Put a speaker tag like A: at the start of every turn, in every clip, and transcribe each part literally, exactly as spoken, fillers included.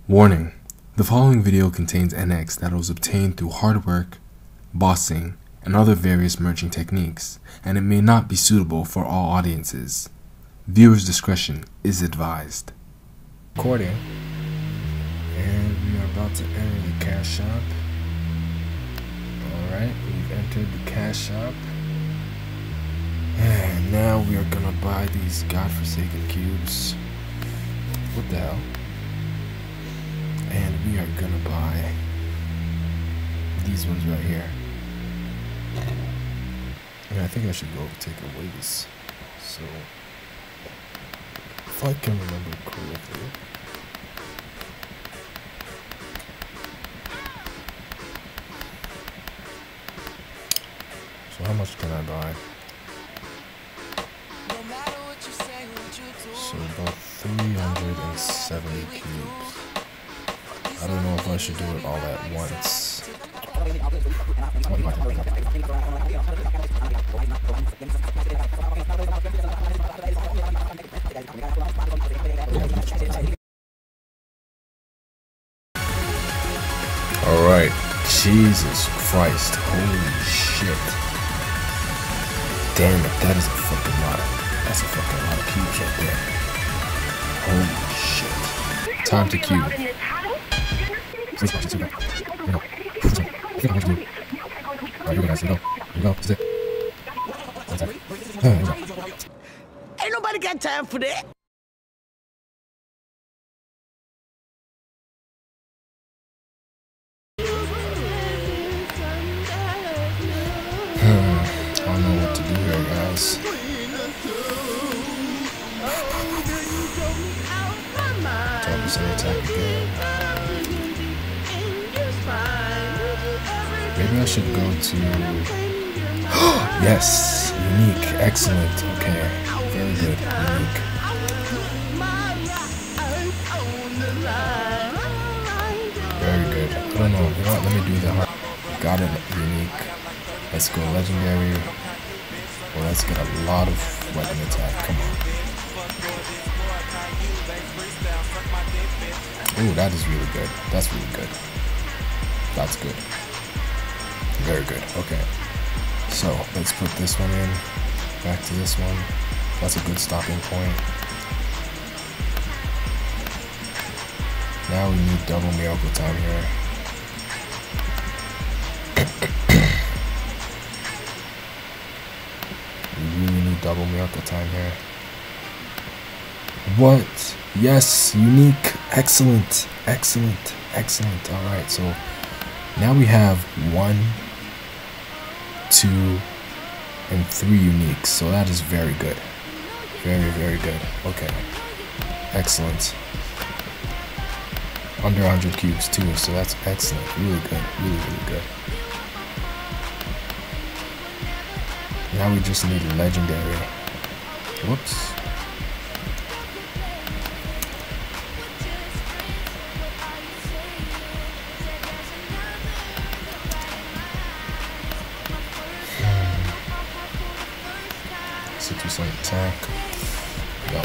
A: Warning: the following video contains N X that was obtained through hard work, bossing, and other various merging techniques, and it may not be suitable for all audiences. Viewers' discretion is advised. Recording, and we are about to enter the cash shop. Alright, we've entered the cash shop, and now we are gonna buy these godforsaken cubes. What the hell? And we are gonna buy these ones right here. And I think I should go take a ways. So, if I can remember correctly. So how much can I buy? So about three hundred seventy cubes. I don't know if I should do it all at once. Alright, Jesus Christ, holy shit. Damn it, that is a fucking lot of, that's a fucking lot of cubes right there. Holy shit. Time to cube. Please, please, please, please, go. Please, go. I think I'm going to do it. Alright, here we go, guys. Here we go. Here we go. That's it. That's it. Oh, here we go.
B: Ain't nobody got time for that.
A: Hmm. I don't know what to do here, guys. twelve percent attack again. Maybe I should go to... Yes! Unique. Excellent. Okay. Very good. Unique. Very good. I don't know. You know what? Let me do the hard... Got it. Unique. Let's go legendary. Well, let's get a lot of weapon attack. Come on. Ooh, that is really good. That's really good. That's good. Very good. Okay. So, let's put this one in. Back to this one. That's a good stopping point. Now we need double miracle time here. We really need double miracle time here. What? Yes, unique. Excellent. Excellent. Excellent. Alright, so now we have one, two, and three uniques. So that is very good. Very, very good. Okay. Excellent. Under one hundred cubes too, so that's excellent. Really good. Really, really good. Now we just need a legendary. Whoops. sixty percent attack. Go.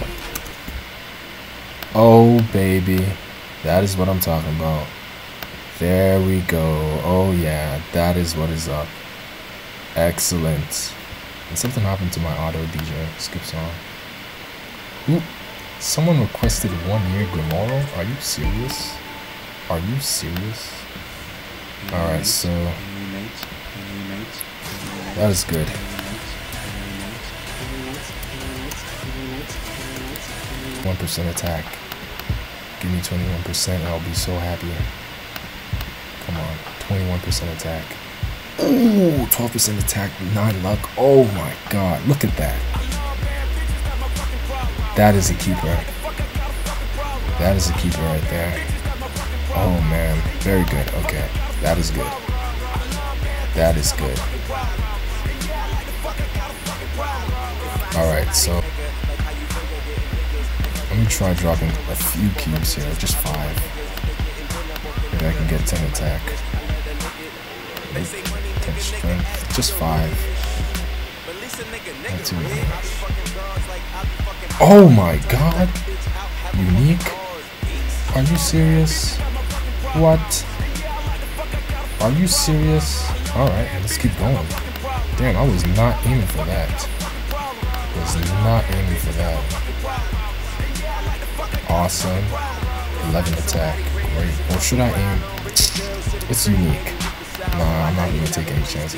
A: Oh, baby. That is what I'm talking about. There we go. Oh, yeah. That is what is up. Excellent. And something happened to my auto D J. Skip song. Ooh. Someone requested one year Grimoro? Are you serious? Are you serious? Alright, so... That is good. one percent attack. Give me twenty-one percent and I'll be so happy. Come on. twenty-one percent attack. Ooh, twelve percent attack, nine luck. Oh my god. Look at that. That is a keeper. That is a keeper right there. Oh man. Very good. Okay. That is good. That is good. Alright, so let me try dropping a few cubes here, just five. Maybe I can get ten attack. ten strength, just five. Not too many. Oh my god! Unique? Are you serious? What? Are you serious? Alright, let's keep going. Damn, I was not aiming for that. Was not aiming for that. Awesome. eleven attack. Great. Or should I aim? It's unique. Nah, I'm not gonna take any chances.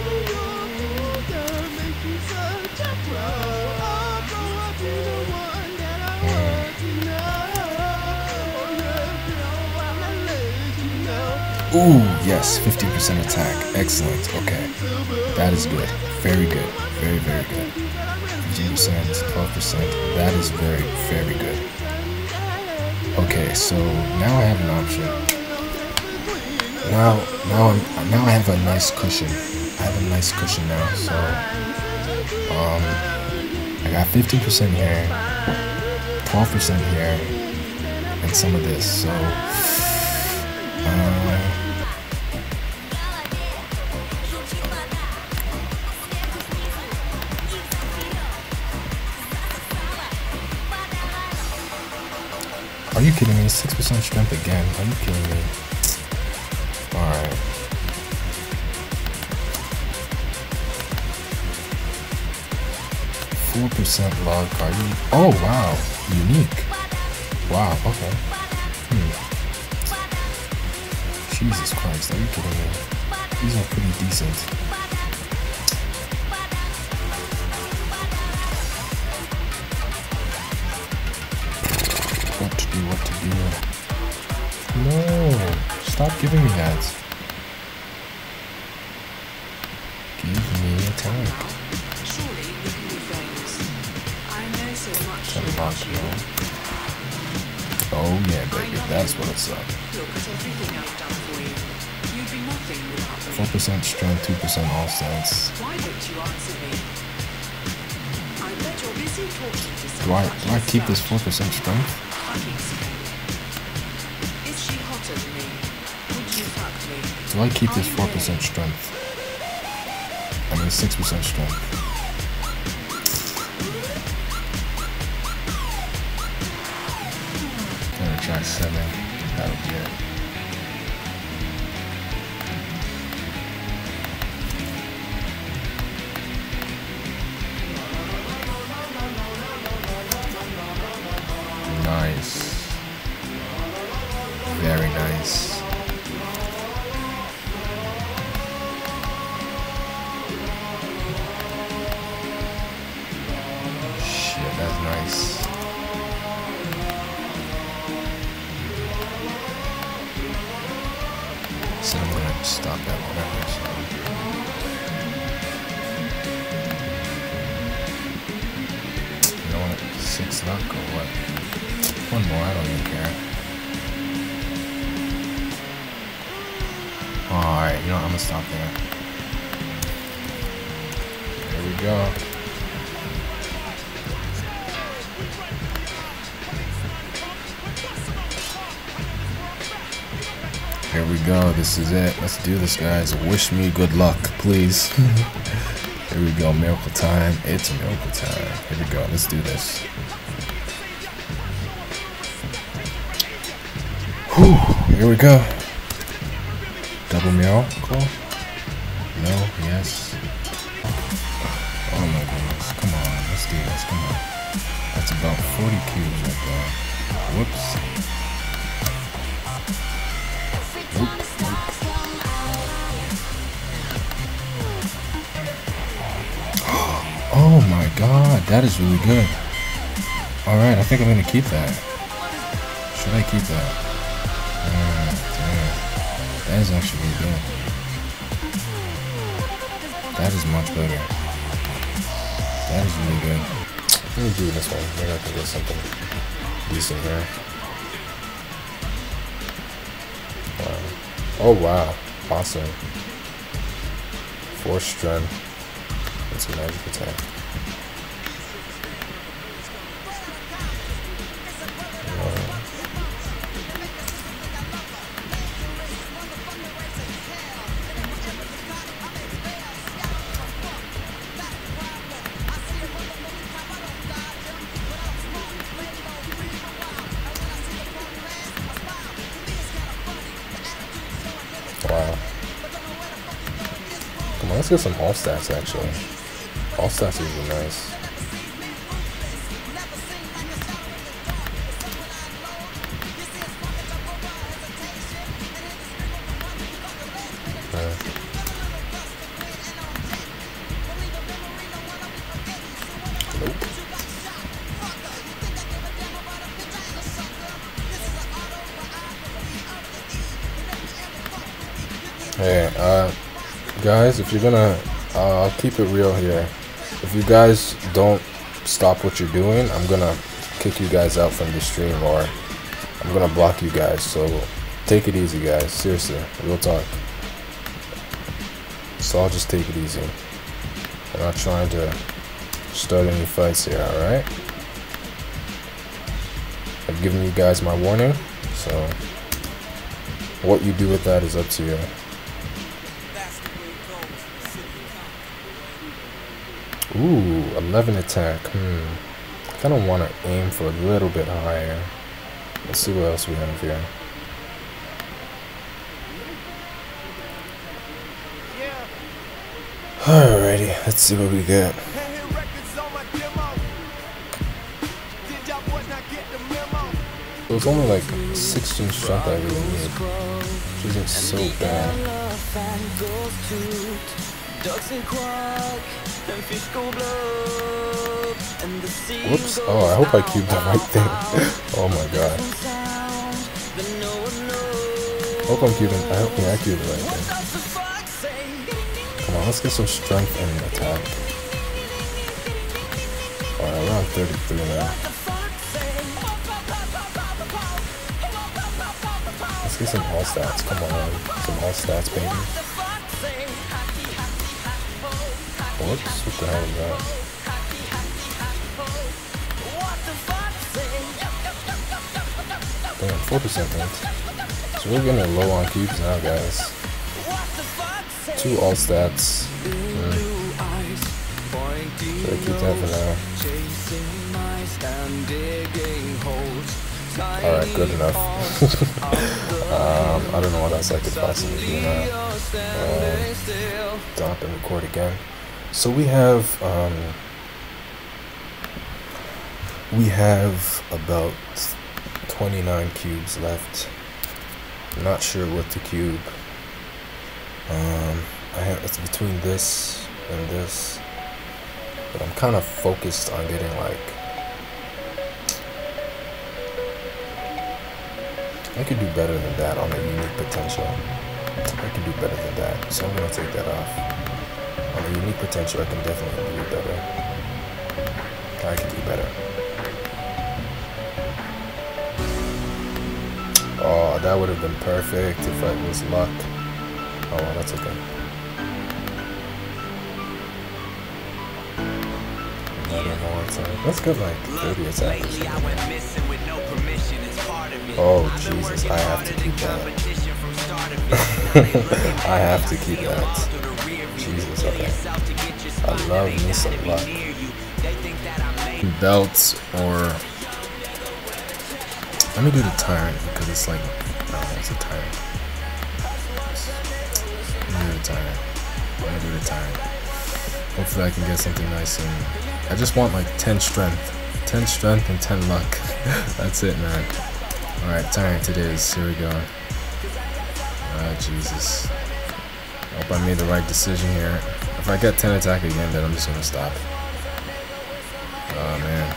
A: Ooh, yes, fifteen percent attack. Excellent. Okay. That is good. Very good. Very, very good. fifteen percent, twelve percent. That is very, very good. Okay, so now I have an option. Now, now, I'm, now I have a nice cushion. I have a nice cushion now, so um, I got fifteen percent here, twelve percent here, and some of this. So, uh, are you kidding me? six percent strength again. Are you kidding me? Alright. four percent log card. Oh, wow. Unique. Wow, okay. Hmm. Jesus Christ, are you kidding me? These are pretty decent. What to do, what to do. No, stop giving me that. Give me a tank.
C: Surely we can be friends. I know so much
A: Tell me
C: about
A: about
C: you.
A: you. Oh yeah, baby, that's what it's up.
C: Look at everything I've done for you. You'd be nothing without me.
A: four percent strength, two percent all stats.
C: Why don't you answer me? I bet you're busy talking to
A: Do I,
C: someone.
A: do I keep this four percent strength?
C: Fucking scared. Is she hotter than me? Would you fuck me?
A: Do I keep this four percent strength? I mean six percent strength. Gonna try seven. That'll be it. Nice. Very nice. Shit, that's nice. So I'm gonna stop that whenever. So. You know what? Six luck or what? One more, I don't even care. Alright, you know what? I'm gonna stop there. There we go. Here we go. This is it. Let's do this, guys. Wish me good luck, please. Here we go. Miracle time. It's miracle time. Here we go. Let's do this. Whew. Here we go. Double miracle. No. Yes. Oh my goodness. Come on. Let's do this. Come on. That's about forty cubes right there. Whoops. Nope, nope. Oh my god, that is really good. Alright, I think I'm gonna keep that. Should I keep that? Uh, damn. That is actually really good. That is much better. That is really good. Let me do this one. Maybe I can get something decent here. Oh wow, awesome. Four strength. That's a magic attack. Uh, get some all stats actually. All stats would be nice. Uh, nope. Hey, uh, guys, if you're gonna, uh, I'll keep it real here. If you guys don't stop what you're doing, I'm gonna kick you guys out from the stream, or I'm gonna block you guys. So take it easy, guys. Seriously, real talk. So I'll just take it easy. I'm not trying to start any fights here, alright? I've given you guys my warning, so what you do with that is up to you. Ooh, eleven attack. Hmm. I kind of want to aim for a little bit higher. Let's see what else we have here. Alrighty, let's see what we get. So it's only like sixteen strength I really need, which isn't so bad. Whoops. Oh, I hope I cubed the right thing. Oh my god. I hope I'm cubing. I hope yeah, I cubed the right thing. Come on, let's get some strength and attack. Alright, we're on thirty-three now. Let's get some all stats. Come on. Some all stats, baby. Whoops, what the hell is that? Damn, four percent hit. So we're getting low on cubes now, guys. Two all stats. Mm. Should I keep that for now? Alright, good enough. um, I don't know what else I could possibly do now. Um, stop and record again. So we have um, we have about twenty-nine cubes left. I'm not sure what to cube. Um, I have it's between this and this, but I'm kind of focused on getting like I could do better than that on the unique potential. I can do better than that, so I'm gonna take that off. On the unique potential, I can definitely do better. I can do better. Oh, that would have been perfect if I was luck. Oh, well, that's okay. Let's go like thirty attacks. Oh, Jesus, I have to keep that. I have to keep that. Jesus, okay. I love me some luck. Belts, or let me do the tyrant because it's like, oh, it's a tyrant. Let me do the tyrant. Let me do the tyrant. Hopefully I can get something nice and I just want like ten strength. ten strength and ten luck. That's it, man. Alright, tyrant it is. Here we go. Ah, Jesus. I hope I made the right decision here. If I get ten attack again, then I'm just gonna stop. Oh man.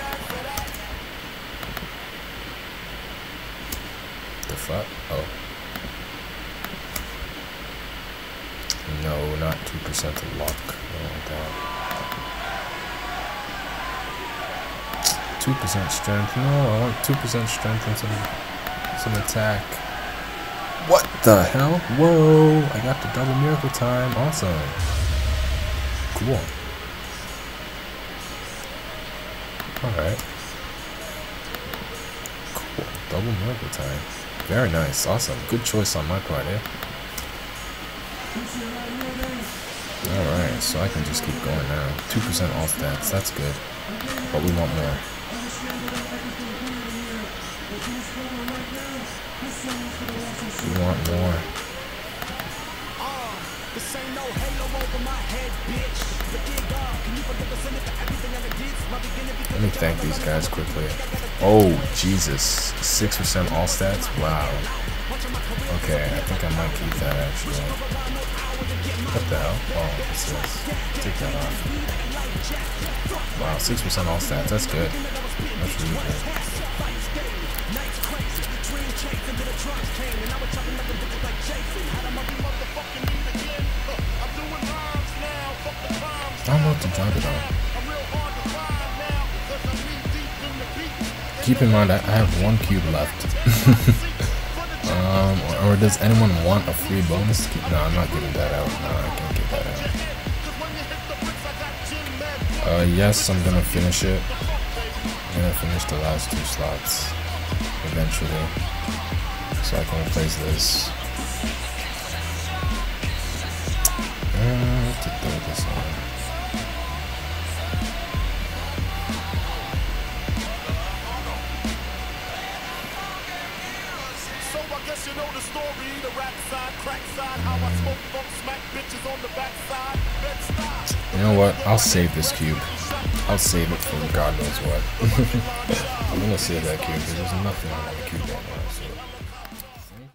A: The fuck? Oh. No, not two percent of luck. I don't want that. two percent strength. No, I want two percent strength and some, some attack. What the hell? Whoa! I got the double miracle time. Awesome. Cool. Alright. Cool. Double miracle time. Very nice. Awesome. Good choice on my part, eh? Alright, so I can just keep going now. two percent all stats. That's good. But we want more. We want more. Let me thank these guys quickly. Oh, Jesus. six percent all stats? Wow. Okay, I think I might keep that actually. What the hell? Oh, what's this? Take that off. Wow, six percent all stats. That's good. That's really good. I don't know what to drive it on. Keep in mind, I have one cube left. um, or, or does anyone want a free bonus cube? No, I'm not giving that out. No, I can't give that out. Uh, yes, I'm gonna finish it. I'm gonna finish the last two slots eventually, so I can replace this. Uh, to throw this on.
D: You know the story, the rap side, crack side, how I smoke funk, smack bitches on the backside.
A: You know what? I'll save this cube. I'll save it for God knows what. I'm gonna save that cube because there's nothing on the cube right now. So.